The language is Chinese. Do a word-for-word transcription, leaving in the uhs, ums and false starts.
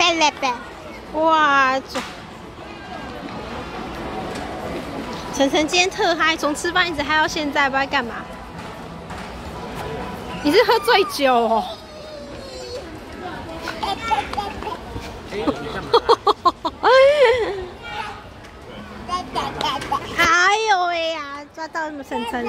来来呗！哇，晨晨今天特嗨，从吃饭一直嗨到现在，不知道干嘛。你是喝醉酒哦？哎呦喂呀，抓到什么晨晨？